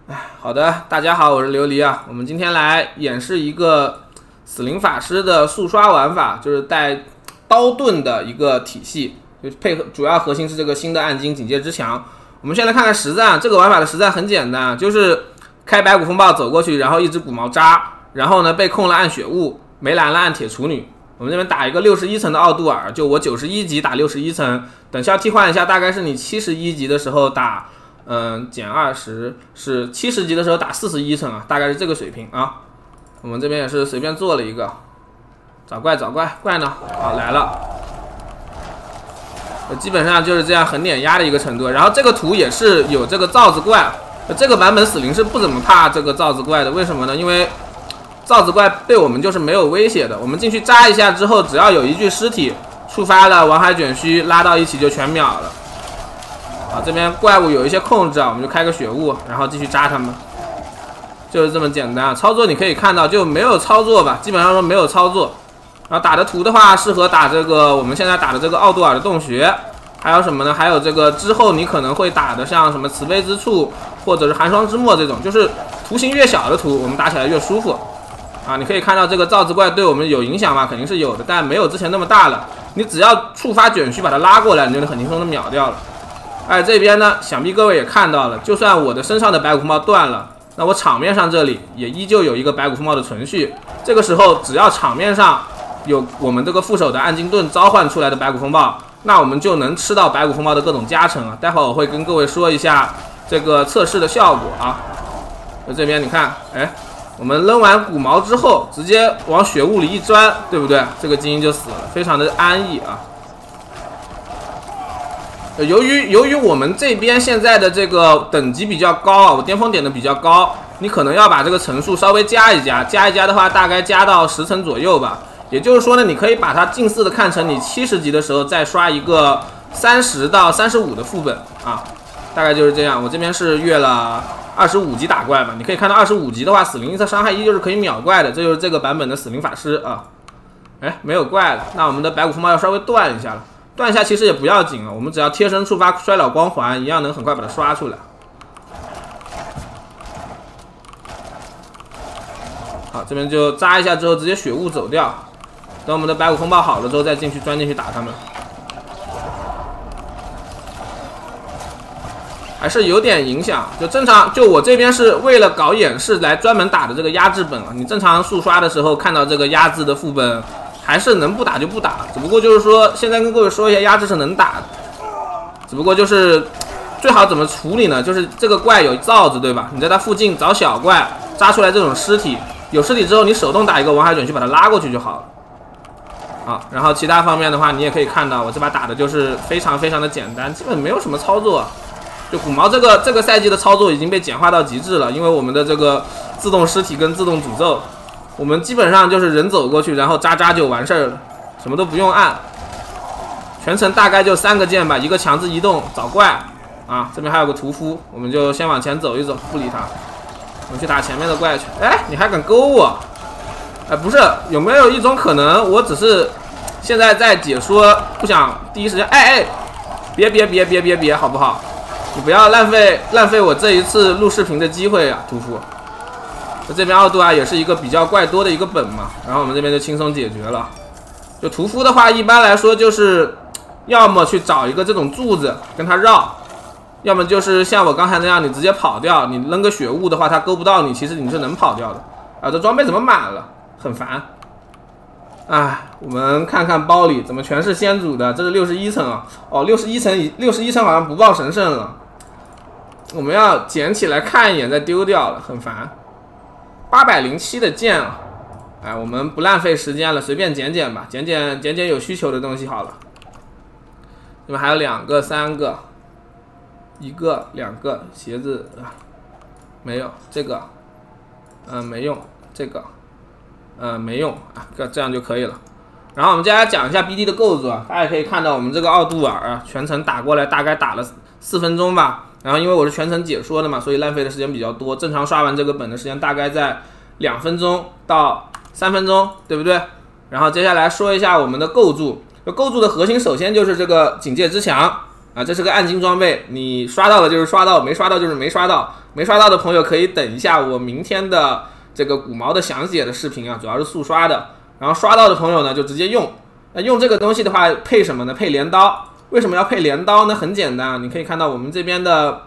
好的，大家好，我是琉璃啊。我们今天来演示一个死灵法师的速刷玩法，就是带刀盾的一个体系，就配合主要核心是这个新的暗金警戒之墙。我们先来看看实战，这个玩法的实战很简单，就是开白骨风暴走过去，然后一只骨毛扎，然后呢被控了按血雾，没蓝了按铁处女。我们这边打一个61层的奥杜尔，就我91级打61层，等效替换一下，大概是你71级的时候打。减20是70级的时候打41层啊，大概是这个水平啊。我们这边也是随便做了一个，找怪呢，好来了，基本上就是这样很碾压的一个程度。然后这个图也是有这个罩子怪，这个版本死灵是不怎么怕这个罩子怪的，为什么呢？因为罩子怪对我们就是没有威胁的，我们进去扎一下之后，只要有一具尸体触发了王海卷须，拉到一起就全秒了。啊，这边怪物有一些控制啊，我们就开个血雾，然后继续扎他们，就是这么简单。操作你可以看到就没有操作吧，基本上说没有操作。然后打的图的话，适合打这个我们现在打的这个奥杜尔的洞穴，还有什么呢？还有这个之后你可能会打的像什么慈悲之处，或者是寒霜之末这种，就是图形越小的图，我们打起来越舒服。啊，你可以看到这个罩子怪对我们有影响吗？肯定是有的，但没有之前那么大了。你只要触发卷须把它拉过来，你就能很轻松的秒掉了。这边呢，想必各位也看到了，就算我的身上的白骨风暴断了，那我场面上这里也依旧有一个白骨风暴的存续。这个时候，只要场面上有我们这个副手的暗金盾召唤出来的白骨风暴，那我们就能吃到白骨风暴的各种加成啊。待会儿我会跟各位说一下这个测试的效果啊。这边你看，我们扔完骨毛之后，直接往血雾里一钻，对不对？这个精英就死了，非常的安逸啊。由于我们这边现在的这个等级比较高啊，我巅峰点的比较高，你可能要把这个层数稍微加一加的话，大概加到10层左右吧。也就是说呢，你可以把它近似的看成你70级的时候再刷一个30到35的副本啊，大概就是这样。我这边是越了25级打怪嘛，你可以看到25级的话，死灵一次伤害依旧是可以秒怪的，这就是这个版本的死灵法师啊。没有怪了，那我们的白骨风暴要稍微断一下了。断一下其实也不要紧啊，我们只要贴身触发衰老光环，一样能很快把它刷出来。好，这边就扎一下之后直接血雾走掉，等我们的白骨风暴好了之后再钻进去打他们。还是有点影响，就正常，就我这边是为了搞演示来专门打的这个压制本啊。你正常速刷的时候看到这个压制的副本。还是能不打就不打，只不过就是说，现在跟各位说一下，压制是能打的，只不过就是最好怎么处理呢？就是这个怪有罩子，对吧？你在它附近找小怪扎出来这种尸体，有尸体之后，你手动打一个王海卷去把它拉过去就好了。啊，然后其他方面的话，你也可以看到，我这把打的就是非常的简单，基本没有什么操作。就骨毛这个赛季的操作已经被简化到极致了，因为我们的这个自动尸体跟自动诅咒。我们基本上就是人走过去，然后扎就完事儿了，什么都不用按，全程大概就3个键吧，一个强制移动找怪啊，这边还有个屠夫，我们就先往前走一走，不理他，我们去打前面的怪去。你还敢勾我？不是，有没有一种可能，我只是现在在解说，不想第一时间，别，好不好？你不要浪费我这一次录视频的机会啊，屠夫。这边奥杜尔也是一个比较怪多的一个本嘛，然后我们这边就轻松解决了。就屠夫的话，一般来说就是要么去找一个这种柱子跟他绕，要么就是像我刚才那样，你直接跑掉。你扔个血雾的话，他勾不到你，其实你是能跑掉的。这装备怎么满了？很烦。我们看看包里怎么全是先祖的，这是61层啊。61层好像不报神圣了，我们要捡起来看一眼再丢掉了，很烦。807的剑啊，我们不浪费时间了，随便捡吧，捡有需求的东西好了。这边还有2个、3个，1个、2个鞋子没有，这个没用，这个没用啊，这样就可以了。然后我们接下来讲一下 BD 的构筑啊，大家可以看到我们这个奥杜尔啊，全程打过来大概打了4分钟吧。然后因为我是全程解说的嘛，所以浪费的时间比较多。正常刷完这个本的时间大概在2分钟到3分钟，对不对？然后接下来说一下我们的构筑。构筑的核心首先就是这个警戒之墙， 啊，这是个暗金装备，你刷到的就是刷到，没刷到就是没刷到。没刷到的朋友可以等一下我明天的这个古毛的详解的视频啊，主要是速刷的。然后刷到的朋友呢就直接用。那用这个东西的话，配什么呢？配镰刀。为什么要配镰刀呢？很简单，你可以看到我们这边的，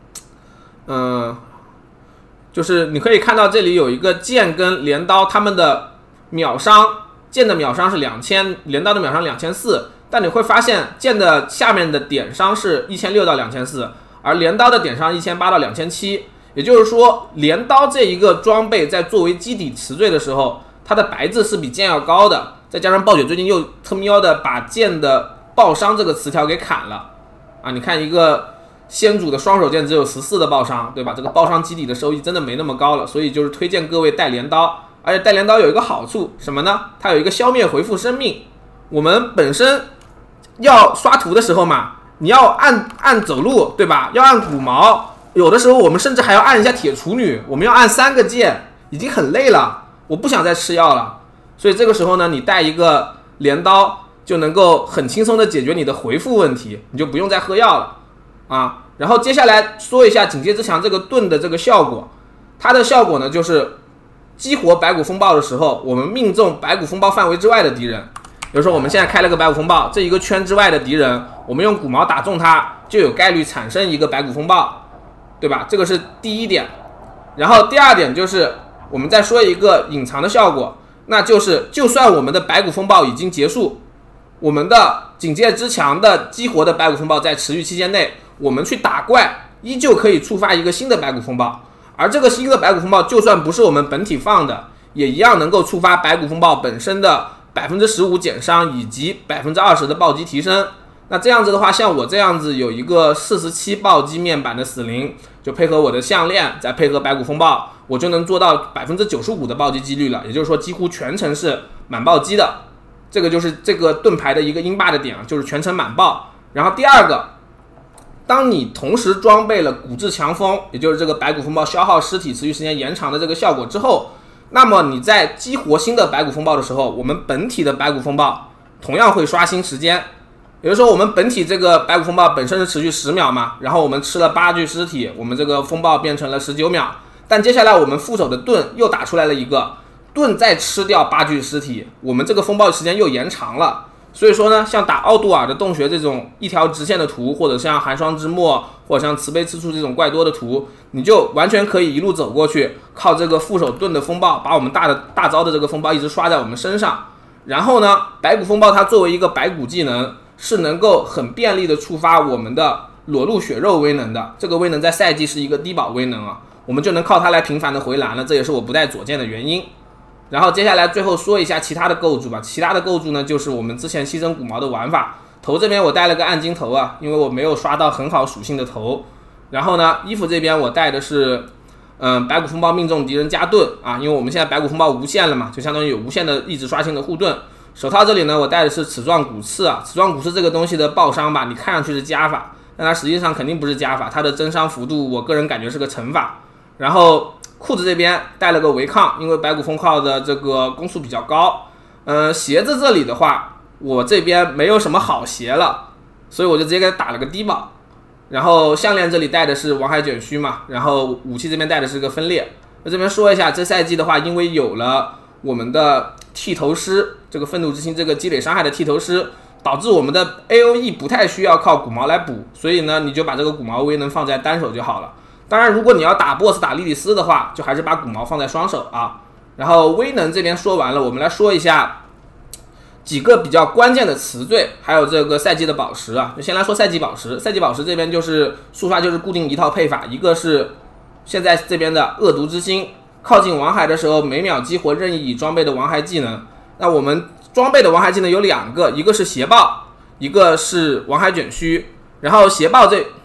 就是你可以看到这里有一个剑跟镰刀，它们的秒伤，剑的秒伤是2000，镰刀的秒伤2400，但你会发现剑的下面的点伤是1600到2400，而镰刀的点伤1800到2700。也就是说，镰刀这一个装备在作为基底词缀的时候，它的白字是比剑要高的。再加上暴雪最近又特喵的把剑的爆伤这个词条给砍了啊！你看一个先祖的双手剑只有14的爆伤，对吧？这个爆伤基底的收益真的没那么高了，所以就是推荐各位带镰刀。而且带镰刀有一个好处什么呢？它有一个消灭回复生命。我们本身要刷图的时候嘛，你要按走路，对吧？要按古矛，有的时候我们甚至还要按一下铁处女，我们要按3个键，已经很累了，我不想再吃药了。所以这个时候呢，你带一个镰刀就能够很轻松的解决你的回复问题，你就不用再喝药了啊。然后接下来说一下警戒之墙这个盾的这个效果，它的效果呢就是激活白骨风暴的时候，我们命中白骨风暴范围之外的敌人。比如说我们现在开了个白骨风暴，这一个圈之外的敌人，我们用骨矛打中它，就有概率产生一个白骨风暴，对吧？这个是第一点。然后第二点就是我们再说一个隐藏的效果，那就是就算我们的白骨风暴已经结束，我们的警戒之墙的激活的白骨风暴在持续期间内，我们去打怪依旧可以触发一个新的白骨风暴，而这个新的白骨风暴就算不是我们本体放的，也一样能够触发白骨风暴本身的15%减伤以及20%的暴击提升。那这样子的话，像我这样子有一个47暴击面板的死灵，就配合我的项链，再配合白骨风暴，我就能做到95%的暴击几率了。也就是说，几乎全程是满暴击的。这个就是这个盾牌的一个鹰霸的点，就是全程满暴。然后第二个，当你同时装备了骨质强风，也就是这个白骨风暴消耗尸体持续时间延长的这个效果之后，那么你在激活新的白骨风暴的时候，我们本体的白骨风暴同样会刷新时间。也就是说，我们本体这个白骨风暴本身是持续10秒嘛，然后我们吃了8具尸体，我们这个风暴变成了19秒。但接下来我们副手的盾又打出来了一个盾，再吃掉8具尸体，我们这个风暴时间又延长了。所以说呢，像打奥杜尔的洞穴这种一条直线的图，或者像寒霜之末，或者像慈悲之处这种怪多的图，你就完全可以一路走过去，靠这个副手盾的风暴，把我们大招的这个风暴一直刷在我们身上。然后呢，白骨风暴它作为一个白骨技能，是能够很便利的触发我们的裸露血肉威能的。这个威能在赛季是一个低保威能啊，我们就能靠它来频繁的回蓝了，这也是我不带左键的原因。然后接下来最后说一下其他的构筑吧。其他的构筑呢，就是我们之前牺牲骨矛的玩法。头这边我带了个暗金头啊，因为我没有刷到很好属性的头。然后呢，衣服这边我带的是白骨风暴命中敌人加盾啊，因为我们现在白骨风暴无限了嘛，就相当于有无限的一直刷新的护盾。手套这里呢，我带的是齿状骨刺啊。齿状骨刺这个东西的爆伤吧，你看上去是加法，但它实际上肯定不是加法，它的增伤幅度我个人感觉是个乘法。然后裤子这边带了个违抗，因为白骨风暴的这个攻速比较高。鞋子这里的话，我这边没有什么好鞋了，所以我就直接给它打了个低保。然后项链这里带的是王海卷须嘛，然后武器这边带的是个分裂。那这边说一下，这赛季的话，因为有了我们的剃头师这个愤怒之心这个积累伤害的剃头师，导致我们的 AOE 不太需要靠骨矛来补，所以呢，你就把这个骨矛威能放在单手就好了。当然，如果你要打 BOSS 打莉莉丝的话，就还是把骨矛放在双手啊。然后威能这边说完了，我们来说一下几个比较关键的词缀，还有这个赛季的宝石啊。就先来说赛季宝石，赛季宝石这边就是速刷就是固定一套配法，一个是现在这边的恶毒之心，靠近王海的时候每秒激活任意装备的王海技能。那我们装备的王海技能有2个，一个是邪豹，一个是王海卷须。然后邪豹这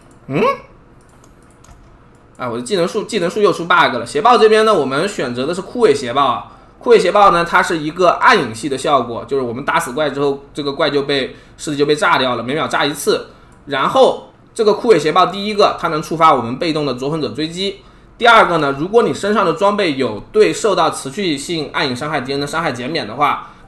我的技能树又出 bug 了。邪豹这边呢，我们选择的是枯萎邪豹啊。枯萎邪豹呢，它是一个暗影系的效果，就是我们打死怪之后，这个怪尸体就被炸掉了，每秒炸1次。然后这个枯萎邪豹第一个，它能触发我们被动的灼魂者追击。第二个呢，如果你身上的装备有对受到持续性暗影伤害敌人的伤害减免的话，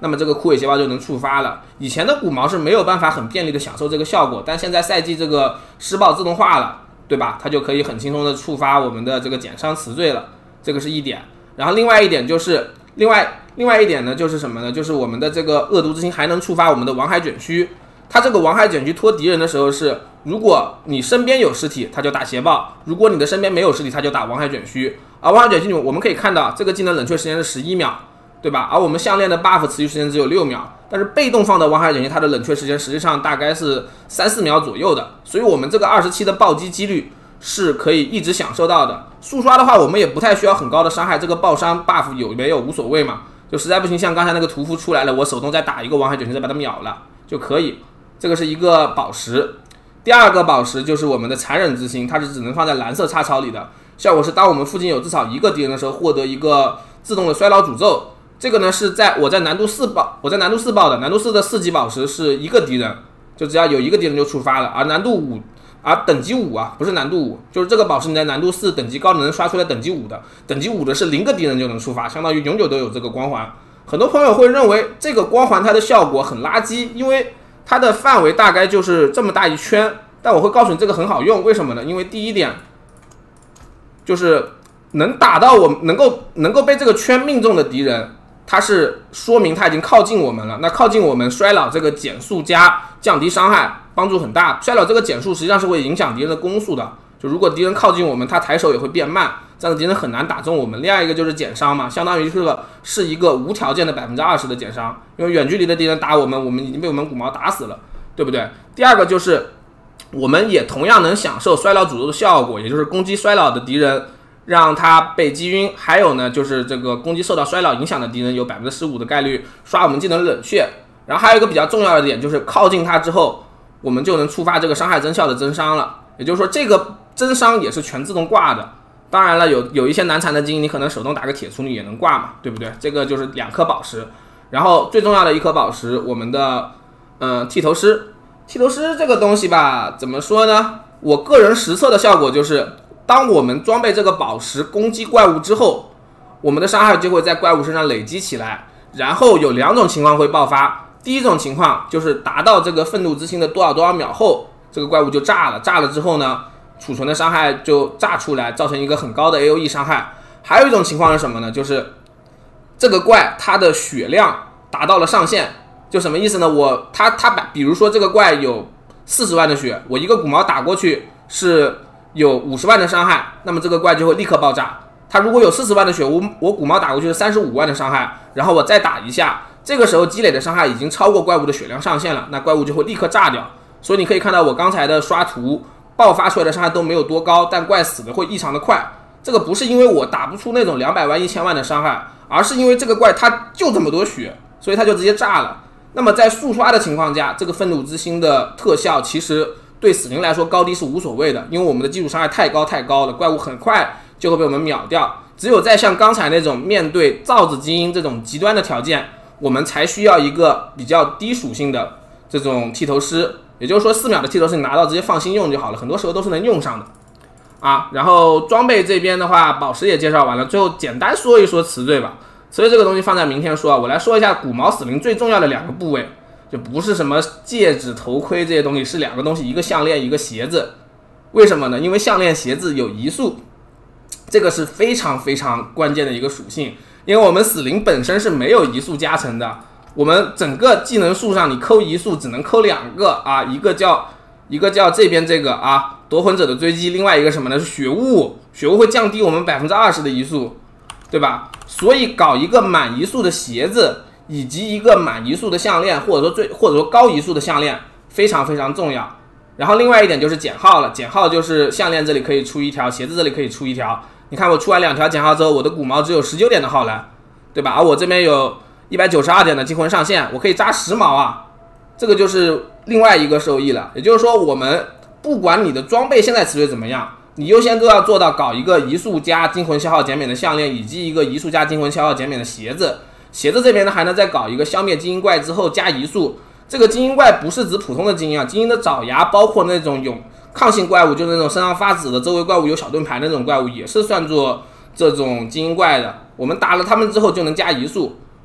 那么这个枯萎细胞就能触发了。以前的鼓毛是没有办法很便利的享受这个效果，但现在赛季这个施暴自动化了，对吧？它就可以很轻松的触发我们的这个减伤词缀了，这个是一点。然后另外一点就是另外一点呢，就是什么呢？就是我们的这个恶毒之心还能触发我们的王海卷须。它这个王海卷须拖敌人的时候是，如果你身边有尸体，它就打邪暴；如果你的身边没有尸体，它就打王海卷须。而王海卷须我们可以看到，这个技能冷却时间是11秒，对吧？而我们项链的 buff 持续时间只有6秒，但是被动放的王海卷须它的冷却时间实际上大概是3-4秒左右的，所以我们这个27的暴击几率是可以一直享受到的。速刷的话，我们也不太需要很高的伤害，这个爆伤 buff 有没有无所谓嘛，就实在不行，像刚才那个屠夫出来了，我手动再打一个王海卷须，再把它秒了就可以。这个是一个宝石。第二个宝石就是我们的残忍之心，它是只能放在蓝色插槽里的，效果是当我们附近有至少一个敌人的时候，获得一个自动的衰老诅咒。这个呢是我在难度4爆的，难度4的4级宝石是一个敌人，就只要有一个敌人就触发了，而等级5啊，不是难度5，就是这个宝石你在难度4等级高能刷出来等级5的，等级5的是0个敌人就能触发，相当于永久都有这个光环。很多朋友会认为这个光环它的效果很垃圾，因为它的范围大概就是这么大一圈，但我会告诉你这个很好用，为什么呢？因为第一点就是能打到我能够被这个圈命中的敌人，它是说明它已经靠近我们了。那靠近我们，衰老这个减速加降低伤害，帮助很大。衰老这个减速实际上是会影响敌人的攻速的，就如果敌人靠近我们，他抬手也会变慢，这样的敌人很难打中我们。另外一个就是减伤嘛，相当于是一个无条件的20%的减伤，因为远距离的敌人打我们，我们已经被我们鼓毛打死了，对不对？第二个就是我们也同样能享受衰老诅咒的效果，也就是攻击衰老的敌人让他被击晕，还有呢就是这个攻击受到衰老影响的敌人有15%的概率刷我们技能冷却。然后还有一个比较重要的点就是靠近他之后，我们就能触发这个伤害增效的增伤了，也就是说这个增伤也是全自动挂的。当然了，有一些难缠的精英，你可能手动打个铁处女也能挂嘛，对不对？这个就是2颗宝石，然后最重要的一颗宝石，我们的剃头师。剃头师这个东西吧，怎么说呢？我个人实测的效果就是，当我们装备这个宝石攻击怪物之后，我们的伤害就会在怪物身上累积起来，然后有2种情况会爆发。第一种情况就是达到这个愤怒之心的多少秒后，这个怪物就炸了，炸了之后呢，储存的伤害就炸出来，造成一个很高的 AOE 伤害。还有一种情况是什么呢？就是这个怪它的血量达到了上限，就什么意思呢？比如说这个怪有40万的血，我一个鼓毛打过去是有50万的伤害，那么这个怪就会立刻爆炸。它如果有40万的血，我鼓毛打过去是35万的伤害，然后我再打一下，这个时候积累的伤害已经超过怪物的血量上限了，那怪物就会立刻炸掉。所以你可以看到我刚才的刷图爆发出来的伤害都没有多高，但怪死的会异常的快。这个不是因为我打不出那种200万1000万的伤害，而是因为这个怪它就这么多血，所以它就直接炸了。那么在速刷的情况下，这个愤怒之心的特效其实对死灵来说高低是无所谓的，因为我们的基础伤害太高了，怪物很快就会被我们秒掉。只有在像刚才那种面对造子精英这种极端的条件，我们才需要一个比较低属性的这种剃头师，也就是说4秒的剃头师你拿到直接放心用就好了，很多时候都是能用上的啊。然后装备这边的话，宝石也介绍完了，最后简单说一说词缀吧。所以这个东西放在明天说啊，我来说一下鼓毛死灵最重要的2个部位，就不是什么戒指、头盔这些东西，是2个东西，一个项链，一个鞋子。为什么呢？因为项链、鞋子有移速，这个是非常非常关键的一个属性。因为我们死灵本身是没有移速加成的，我们整个技能树上你抠移速只能抠2个啊，一个叫这边这个啊夺魂者的追击，另外一个什么呢？是血雾，血雾会降低我们20%的移速，对吧？所以搞一个满移速的鞋子，以及一个满移速的项链，或者说高移速的项链，非常非常重要。然后另外一点就是减号了，减号就是项链这里可以出1条，鞋子这里可以出1条。你看我出完2条减号之后，我的鼓毛只有19点的号蓝，对吧？而我这边有192点的惊魂上限，我可以扎10毛啊，这个就是另外一个受益了。也就是说，我们不管你的装备现在词缀怎么样，你优先都要做到搞一个移速加惊魂消耗减免的项链，以及一个移速加惊魂消耗减免的鞋子。鞋子这边呢，还能再搞一个消灭精英怪之后加移速。这个精英怪不是指普通的精英啊，精英的爪牙包括那种有抗性怪物，就是那种身上发紫的，周围怪物有小盾牌那种怪物，也是算作这种精英怪的。我们打了他们之后就能加移速。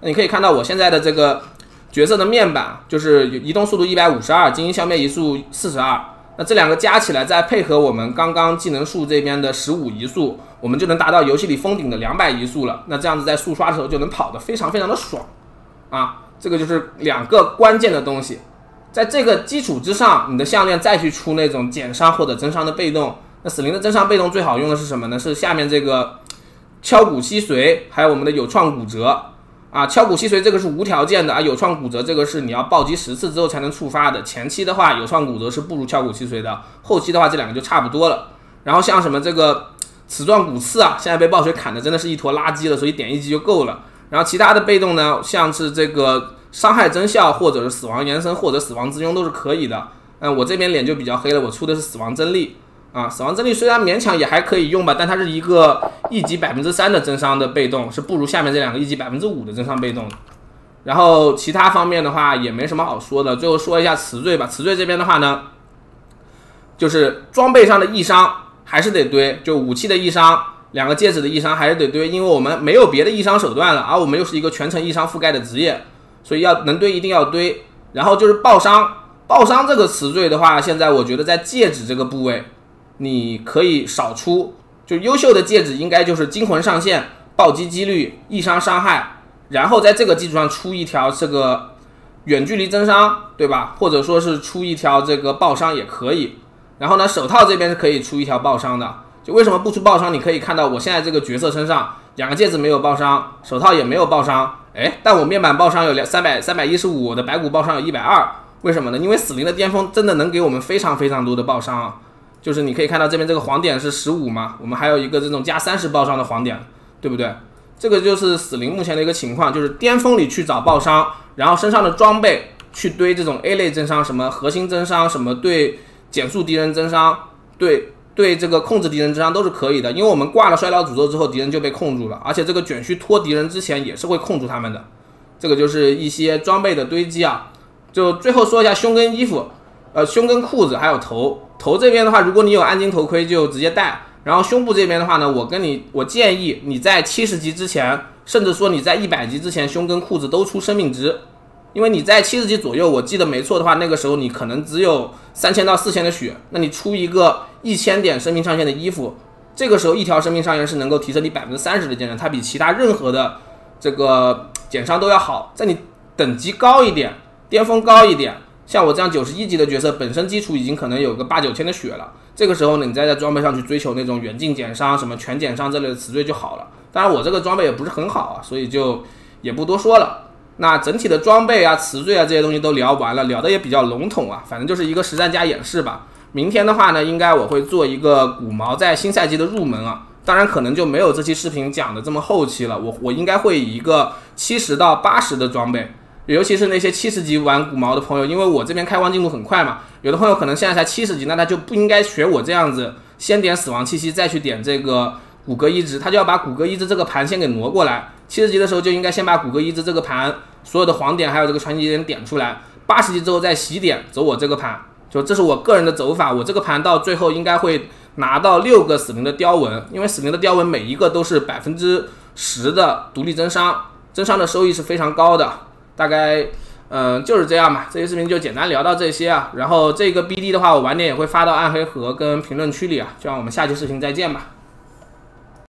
那你可以看到我现在的这个角色的面板，就是移动速度152，精英消灭移速42。那这两个加起来，再配合我们刚刚技能树这边的15移速，我们就能达到游戏里封顶的200移速了。那这样子在速刷的时候就能跑得非常非常的爽啊！这个就是2个关键的东西。在这个基础之上，你的项链再去出那种减伤或者增伤的被动。那死灵的增伤被动最好用的是什么呢？是下面这个敲骨吸髓，还有我们的有创骨折啊。敲骨吸髓这个是无条件的啊，有创骨折这个是你要暴击10次之后才能触发的。前期的话，有创骨折是不如敲骨吸髓的，后期的话这2个就差不多了。然后像什么这个齿状骨刺啊，现在被暴雪砍的真的是一坨垃圾了，所以点1击就够了。然后其他的被动呢，像是这个伤害增效，或者是死亡延伸，或者死亡之庸都是可以的。我这边脸就比较黑了，我出的是死亡增力啊。死亡增力虽然勉强也还可以用吧，但它是一个1级3%的增伤的被动，是不如下面这2个1级5%的增伤被动的。然后其他方面的话也没什么好说的，最后说一下词缀吧。词缀这边的话呢，就是装备上的易伤还是得堆，就武器的易伤，2个戒指的易伤还是得堆，因为我们没有别的易伤手段了，而我们又是一个全程易伤覆盖的职业，所以要能堆一定要堆。然后就是爆伤，爆伤这个词缀的话，现在我觉得在戒指这个部位你可以少出，就优秀的戒指应该就是惊魂上限、暴击几率、易伤伤害，然后在这个基础上出一条这个远距离增伤，对吧？或者说是出一条这个爆伤也可以。然后呢，手套这边是可以出一条爆伤的。就为什么不出爆伤？你可以看到我现在这个角色身上2个戒指没有爆伤，手套也没有爆伤，但我面板爆伤有315，我的白骨爆伤有120，为什么呢？因为死灵的巅峰真的能给我们非常非常多的爆伤啊。就是你可以看到这边这个黄点是15嘛，我们还有一个这种加30爆伤的黄点，对不对？这个就是死灵目前的一个情况，就是巅峰里去找爆伤，然后身上的装备去堆这种 A 类增伤，什么核心增伤，什么对减速敌人增伤，对这个控制敌人增伤都是可以的，因为我们挂了衰老诅咒之后，敌人就被控住了，而且这个卷须拖敌人之前也是会控住他们的。这个就是一些装备的堆积啊。就最后说一下胸跟衣服，胸跟裤子还有头这边的话，如果你有暗金头盔就直接戴。然后胸部这边的话呢，我建议你在70级之前，甚至说你在100级之前，胸跟裤子都出生命值。因为你在70级左右，我记得没错的话，那个时候你可能只有3000到4000的血，那你出一个1000点生命上限的衣服，这个时候一条生命上限是能够提升你30%的减伤，它比其他任何的这个减伤都要好。在你等级高一点，巅峰高一点，像我这样91级的角色，本身基础已经可能有个8、9千的血了，这个时候呢，你再在装备上去追求那种远近减伤、什么全减伤这类的词缀就好了。当然我这个装备也不是很好啊，所以就也不多说了。那整体的装备啊、词缀啊这些东西都聊完了，聊的也比较笼统啊，反正就是一个实战加演示吧。明天的话呢，应该我会做一个古毛在新赛季的入门啊，当然可能就没有这期视频讲的这么后期了，我应该会以一个70到80的装备，尤其是那些70级玩古毛的朋友，因为我这边开荒进度很快嘛，有的朋友可能现在才70级，那他就不应该学我这样子，先点死亡气息再去点这个骨骼移植，他就要把骨骼移植这个盘先给挪过来。70级的时候就应该先把骨骼移植这个盘所有的黄点还有这个传奇点点出来，80级之后再洗点走我这个盘，就这是我个人的走法。我这个盘到最后应该会拿到6个死灵的雕纹，因为死灵的雕纹每一个都是10%的独立增伤，增伤的收益是非常高的。大概就是这样吧，这期视频就简单聊到这些啊。然后这个 BD 的话，我晚点也会发到暗黑盒跟评论区里啊，就让我们下期视频再见吧。